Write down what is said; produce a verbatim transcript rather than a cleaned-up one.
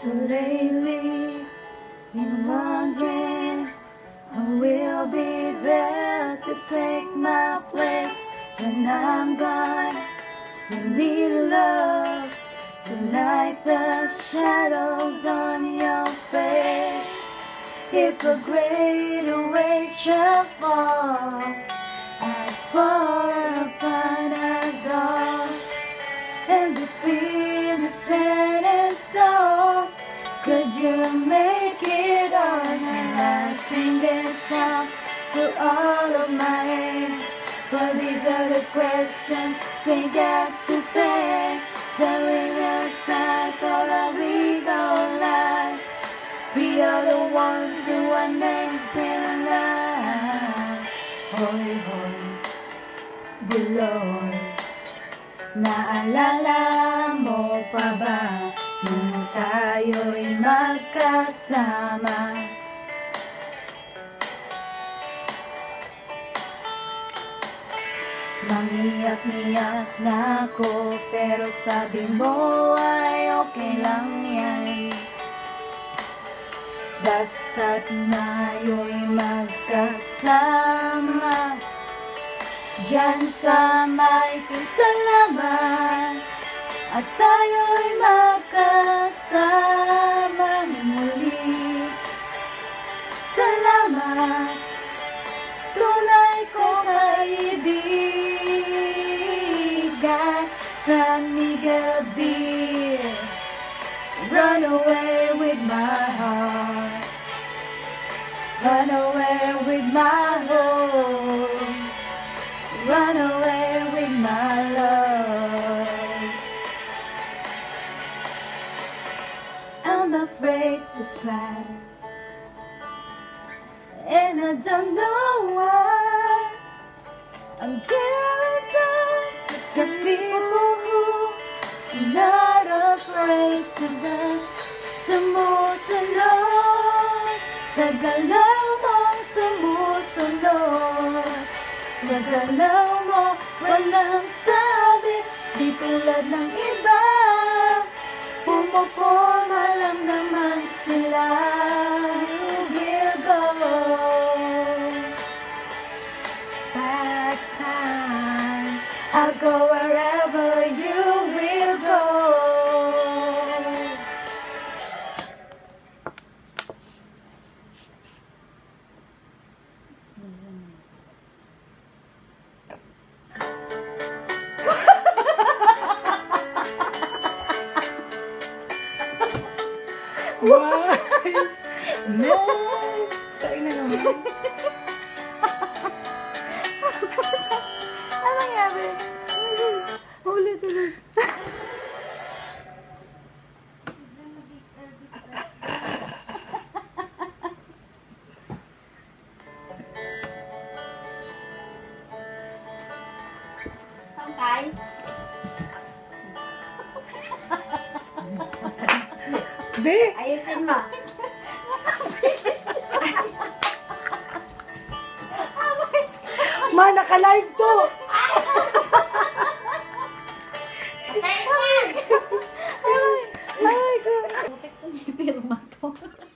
So lately, been wondering who will be there to take my place when I'm gone. We need love to light the shadows on your face. If a greater weight shall fall, I'd fall upon us all. And between the sand and stone, could you make it on? And I sing this song to all of my aims, for these are the questions we got to face. The river side for a legal life. We are the ones who are next in line. Hoy, hoy, buloy, naalala mo pa ba nung tayo'y magkasama? Mangiyak-ngiyak na ako, pero sabi mo ay okay lang yan, basta't tayo'y magkasama diyan sa may kinsalaman, at tayo'y magkasama muli. Salamat, tunay kong kaibigan, San Miguel Beer. Run away with my heart, run away with my home, run away with my love. I'm afraid to fly, and I don't know why. I'm jealous of the people who are not afraid to die. Sumusunod sa galaw mong sumusunod, sa galaw mo walang sabi, di tulad ng iba. Pumupoma lang naman sila. You will go back time, I'll go wherever you will go. Wise man! Tayo na naman. Ano nangyari? Ulit, ulit. Pantay? Be! Ayusin mo. Ma, naka-live to! Ay, ay, ay, ay. Putik ko niya pirma to.